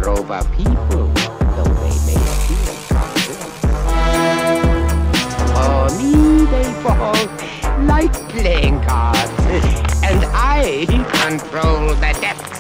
over people, though they may feel confident. For me, they fall like playing cards, and I control the depths.